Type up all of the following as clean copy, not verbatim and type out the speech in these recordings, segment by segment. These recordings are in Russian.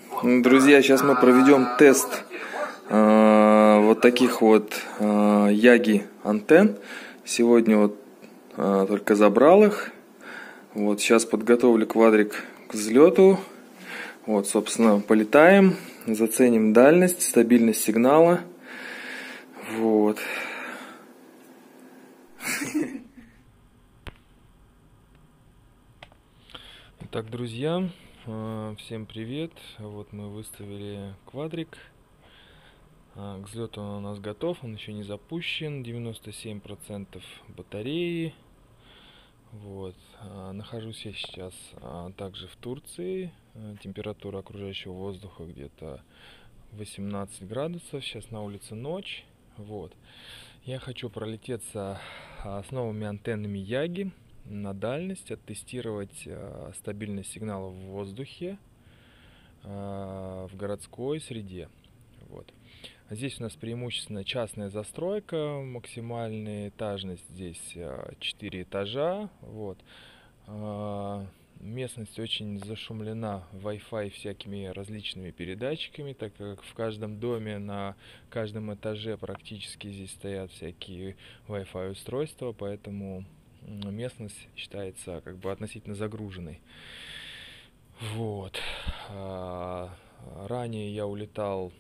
Друзья, сейчас мы проведем тест вот таких вот Яги антенн. Сегодня вот только забрал их. Вот сейчас подготовлю квадрик к взлету. Вот, собственно, полетаем, заценим дальность, стабильность сигнала. Вот. Итак, друзья, всем привет. Вот мы выставили квадрик. К взлету он у нас готов, он еще не запущен. 97% батареи. Вот. Нахожусь я сейчас также в Турции. Температура окружающего воздуха где-то 18 градусов. Сейчас на улице ночь. Вот. Я хочу пролететься с новыми антеннами Яги на дальность, оттестировать стабильность сигнала в воздухе в городской среде. Вот. Здесь у нас преимущественно частная застройка, максимальная этажность здесь 4 этажа. Вот. Местность очень зашумлена Wi-Fi всякими различными передатчиками, так как в каждом доме на каждом этаже практически здесь стоят всякие Wi-Fi устройства, поэтому местность считается как бы относительно загруженной. Вот. Ранее я улетал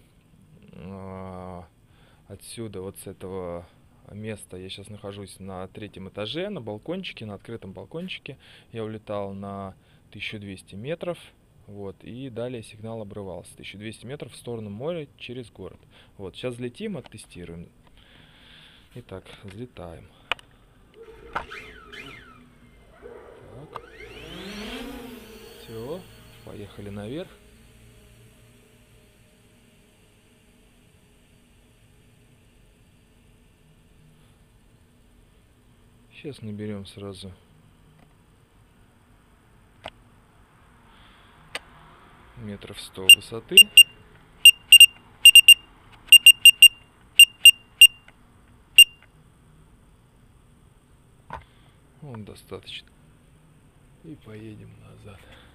отсюда, вот с этого места. Я сейчас нахожусь на 3-м этаже, на балкончике, на открытом балкончике. Я улетал на 1200 метров. Вот, и далее сигнал обрывался. 1200 метров в сторону моря через город. Вот, сейчас взлетим, оттестируем. Итак, взлетаем. Так. Все, поехали наверх. Сейчас наберем сразу метров 100 высоты. Вот достаточно. И поедем назад.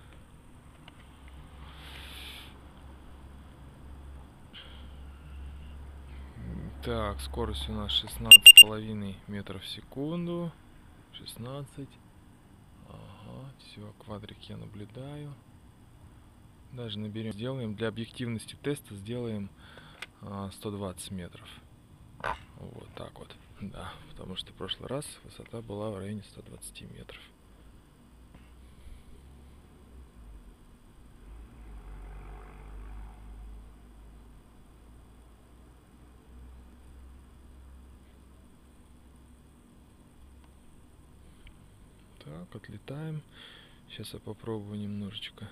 Так, скорость у нас 16,5 метров в секунду. 16. Ага, все, квадрик я наблюдаю. Даже наберем, сделаем для объективности теста, сделаем 120 метров. Вот так вот, да, потому что в прошлый раз высота была в районе 120 метров. Так, отлетаем. Сейчас я попробую немножечко.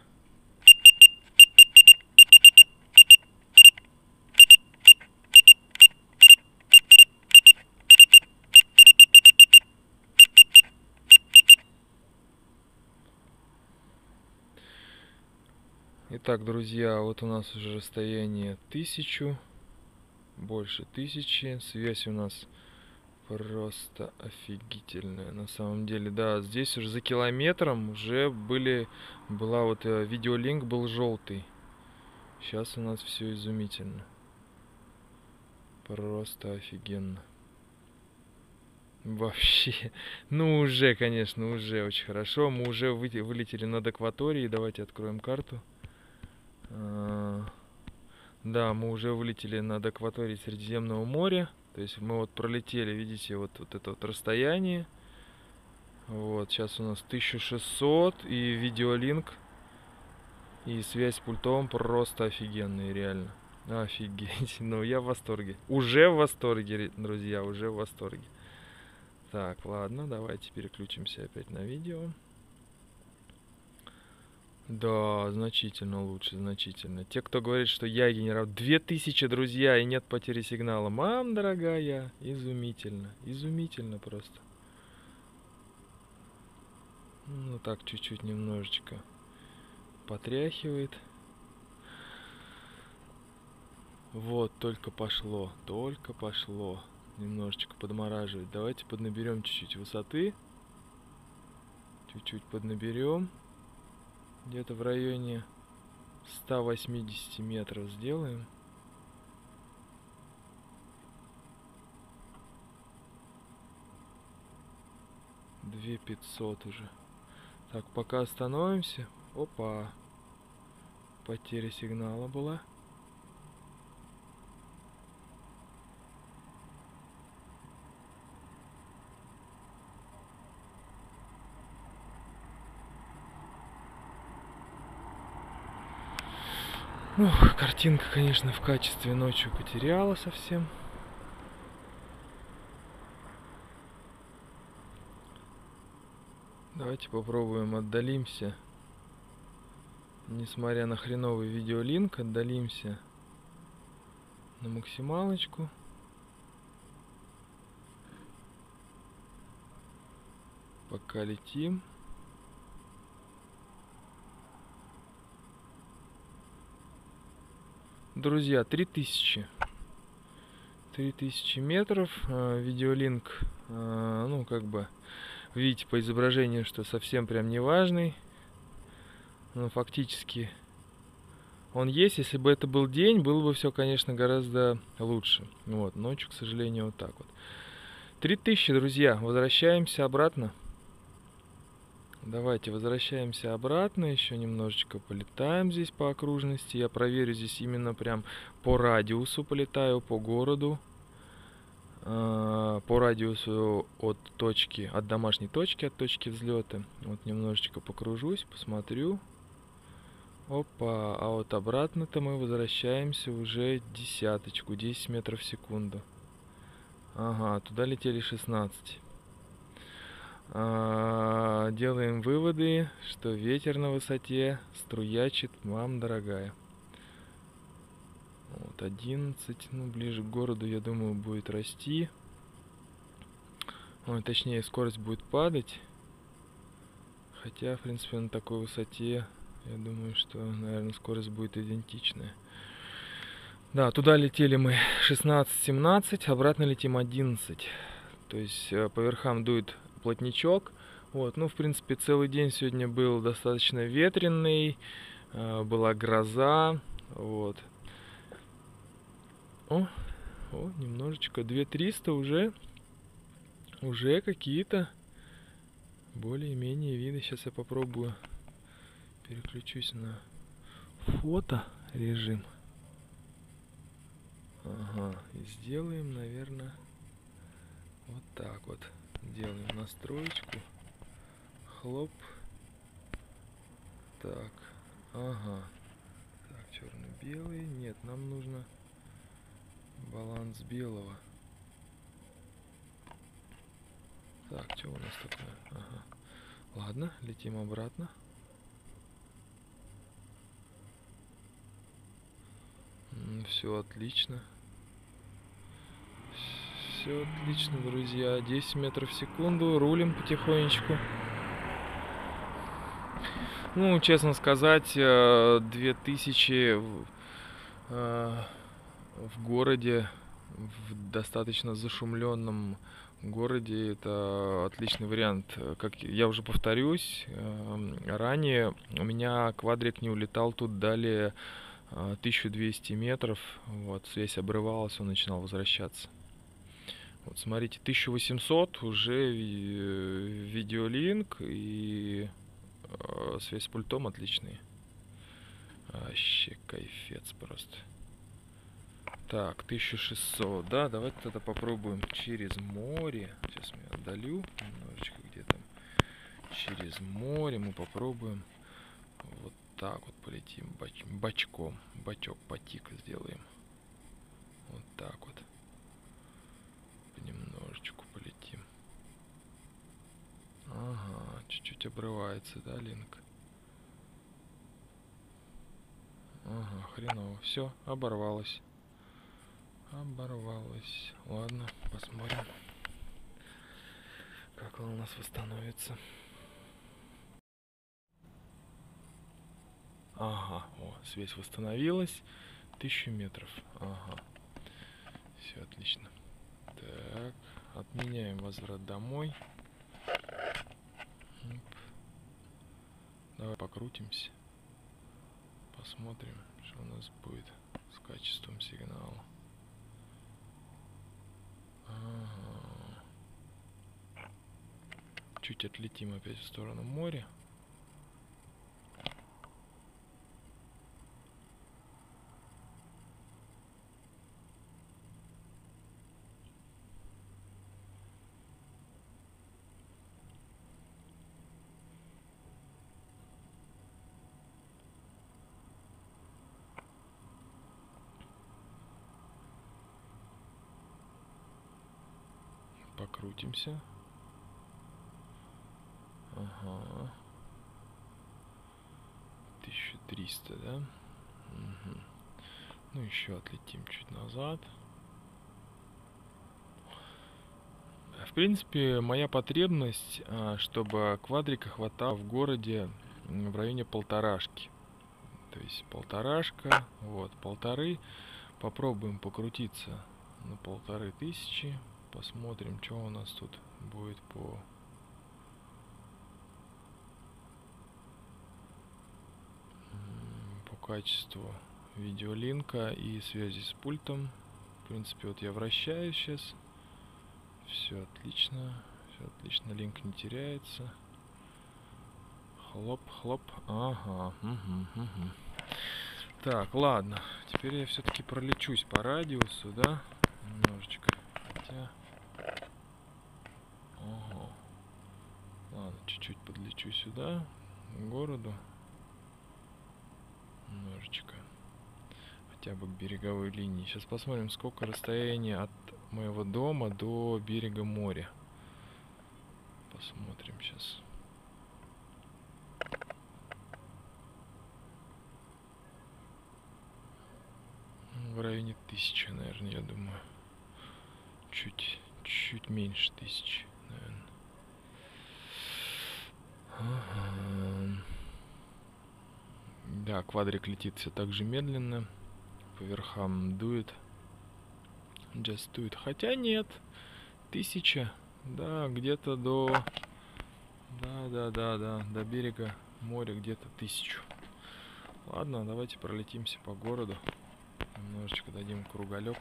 Итак, друзья, вот у нас уже расстояние 1000, больше 1000. Связь у нас просто офигительная, на самом деле. Да, здесь уже за километром уже была вот видеолинк был желтый. Сейчас у нас все изумительно. Просто офигенно. Вообще. Ну, уже, конечно, уже очень хорошо. Мы уже вылетели над акваторией. Давайте откроем карту. Да, мы уже вылетели над акваторией Средиземного моря. То есть мы вот пролетели, видите, вот это вот расстояние. Вот, сейчас у нас 1600 и видеолинк. И связь с пультом просто офигенная, реально. Офигеть. Ну, я в восторге. Уже в восторге, друзья, уже в восторге. Так, ладно, давайте переключимся опять на видео. Да, значительно лучше, значительно. Те, кто говорит, что я генерал, 2000, друзья, и нет потери сигнала. Мам, дорогая, изумительно, изумительно просто. Ну так, чуть-чуть немножечко потряхивает. Вот, только пошло, только пошло. Немножечко подмораживает. Давайте поднаберем чуть-чуть высоты. Чуть-чуть поднаберем. Где-то в районе 180 метров сделаем. Две 500 уже. Так, пока остановимся. Опа. Потеря сигнала была. Ух, картинка, конечно, в качестве ночью потеряла совсем. Давайте попробуем, отдалимся. Несмотря на хреновый видеолинк, отдалимся на максималочку. Пока летим. Друзья, 3000 метров. Видеолинк, ну, как бы, видите по изображению, что совсем прям не важный. Но фактически он есть. Если бы это был день, было бы все, конечно, гораздо лучше. Вот, ночью, к сожалению, вот так вот. 3000, друзья. Возвращаемся обратно. Давайте возвращаемся обратно. Еще немножечко полетаем здесь по окружности. Я проверю здесь именно прям по радиусу полетаю, по городу. По радиусу от точки, от домашней точки, от точки взлета. Вот немножечко покружусь, посмотрю. Опа, а вот обратно-то мы возвращаемся уже десяточку, 10 метров в секунду. Ага, туда летели 16. Делаем выводы, что ветер на высоте струячит, мам дорогая. Вот 11, ну ближе к городу, я думаю, будет расти. Ой, точнее, скорость будет падать. Хотя, в принципе, на такой высоте, я думаю, что, наверное, скорость будет идентичная. Да, туда летели мы 16-17, обратно летим 11. То есть по верхам дует плотничок. Вот, ну, в принципе, целый день сегодня был достаточно ветреный. Была гроза. Вот. О, немножечко. 2300 уже какие-то более-менее виды. Сейчас я попробую. Переключусь на фото режим. Ага, и сделаем, наверное, вот так вот. Делаем настроечку. Хлоп. Так, ага. Так, черно-белый. Нет, нам нужно баланс белого. Так, что у нас такое? Ага. Ладно, летим обратно. Все отлично. Все отлично, друзья. 10 метров в секунду. Рулим потихонечку. Ну, честно сказать, 2000 в городе, в достаточно зашумленном городе, это отличный вариант. Как я уже повторюсь, ранее у меня квадрик не улетал тут далее 1200 метров. Вот, связь обрывалась, он начинал возвращаться. Вот, смотрите, 1800 уже видеолинк и связь с пультом отличный. Вообще кайфец просто. Так, 1600, да, давайте тогда попробуем через море. Сейчас я отдалю немножечко, где там. Через море мы попробуем вот так вот полетим бочком. Бачок, потик сделаем. Вот так вот. Понемножечку полетим. Ага, чуть-чуть обрывается, да, линк? Ага, хреново. Все, оборвалось. Оборвалось. Ладно, посмотрим, как он у нас восстановится. Ага, о, связь восстановилась. 1000 метров. Ага. Все отлично. Так, отменяем возврат домой. Оп. Давай покрутимся. Посмотрим, что у нас будет с качеством сигнала. Ага. Чуть отлетим опять в сторону моря. Покрутимся. Ага. 1300, да? Угу. Ну, еще отлетим чуть назад. В принципе, моя потребность, чтобы квадрика хватало в городе в районе полторашки. То есть полторашка, вот, полторы. Попробуем покрутиться на 1500. Посмотрим, что у нас тут будет по качеству видеолинка и связи с пультом. В принципе, вот я вращаюсь сейчас. Все отлично. Все отлично. Линк не теряется. Хлоп, хлоп. Ага. Угу. Так, ладно. Теперь я все-таки пролечусь по радиусу, да? Немножечко. Хотя... Ага. Ладно, чуть-чуть подлечу сюда, к городу. Немножечко. Хотя бы к береговой линии. Сейчас посмотрим, сколько расстояние от моего дома до берега моря. Посмотрим сейчас. В районе 1000, наверное, я думаю. Чуть меньше 1000, наверное. Ага. Да, квадрик летит все так же медленно. По верхам дует. Just do it. Хотя нет. 1000. Да, где-то до... Да. До берега моря где-то 1000. Ладно, давайте пролетимся по городу. Немножечко дадим круголек.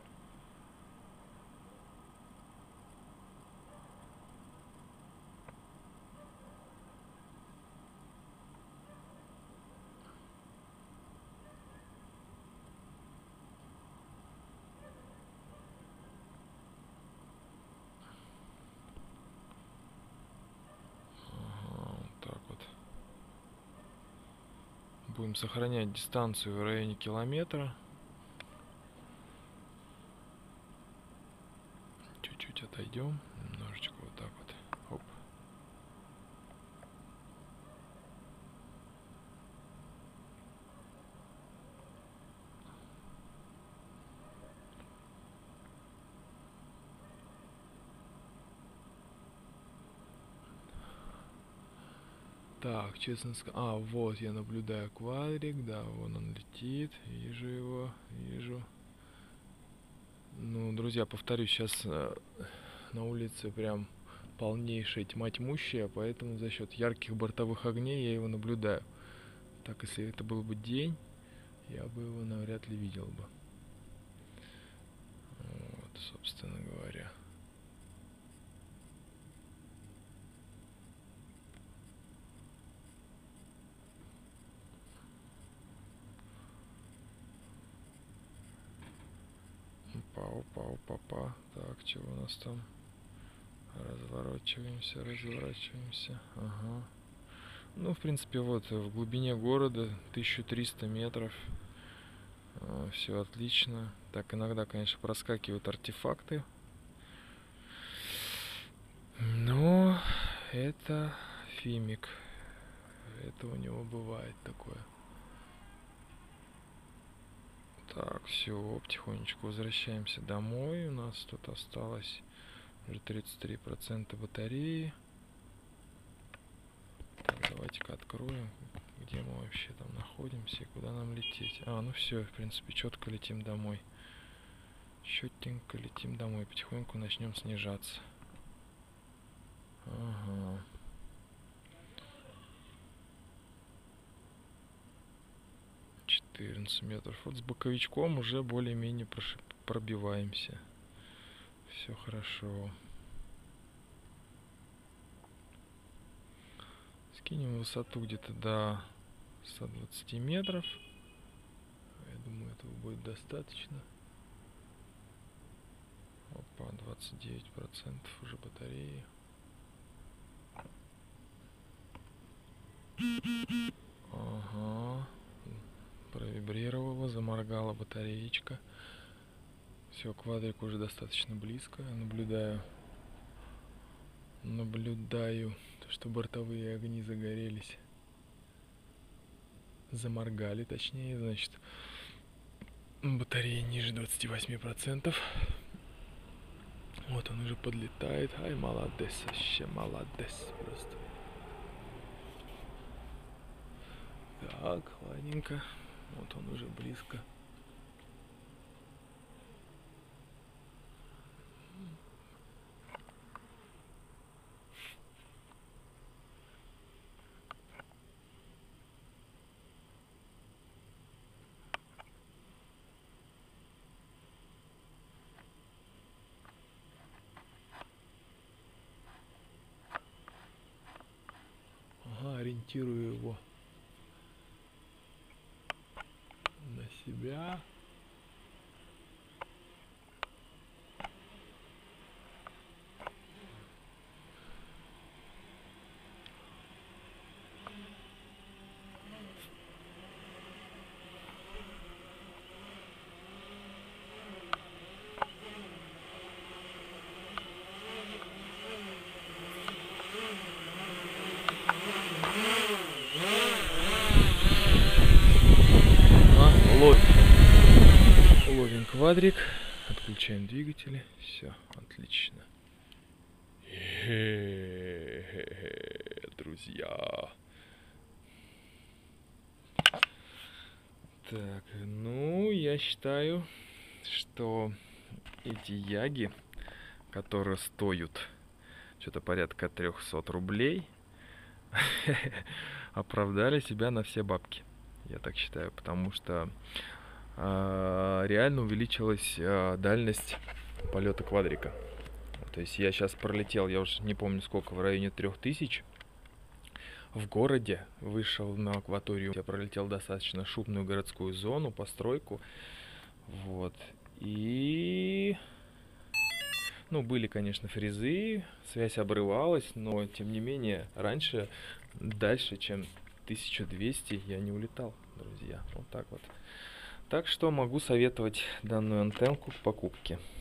Будем сохранять дистанцию в районе километра. Чуть-чуть отойдем. Немножечко вот так вот. Оп. Так, честно сказать... вот я наблюдаю квадрик. Да, вон он летит. Вижу его. Вижу. Ну, друзья, повторюсь, сейчас на улице прям полнейшая тьма тьмущая, поэтому за счет ярких бортовых огней я его наблюдаю. Так, если это был бы день, я бы его навряд ли видел бы. Вот, собственно говоря. Опа. Так, что у нас там? Разворачиваемся. Ага. Ну, в принципе, вот в глубине города 1300 метров. Все отлично. Так, иногда, конечно, проскакивают артефакты. Но это Фимик. Это у него бывает такое. Так, все, потихонечку возвращаемся домой. У нас тут осталось уже 33% батареи. Так, давайте-ка откроем, где мы вообще там находимся и куда нам лететь. Ну все, в принципе, четко летим домой. Четенько летим домой. Потихоньку начнем снижаться. Ага. 14 метров. Вот с боковичком уже более-менее пробиваемся. Все хорошо. Скинем высоту где-то до 120 метров. Я думаю, этого будет достаточно. Опа, 29% уже батареи. Ага. Провибрировала, заморгала батареечка. Все, квадрик уже достаточно близко. Я наблюдаю, что бортовые огни загорелись. Заморгали, точнее, значит, батарея ниже 28%. Вот он уже подлетает. Ай, молодец, вообще молодец просто. Так, ладненько. Вот он уже близко. Ага, ориентирую его на себя. Ловим квадрик, отключаем двигатели, все, отлично. Друзья. Так, ну, я считаю, что эти яги, которые стоят что-то порядка 300 рублей, оправдали себя на все бабки. Я так считаю, потому что реально увеличилась дальность полета квадрика. То есть я сейчас пролетел, я уже не помню сколько, в районе 3000. В городе вышел на акваторию, я пролетел достаточно шумную городскую зону, постройку. Вот. И... Ну, были, конечно, фрезы, связь обрывалась, но, тем не менее, раньше, дальше, чем 1200 я не улетал, друзья. Вот так вот. Так что могу советовать данную антенку к покупке.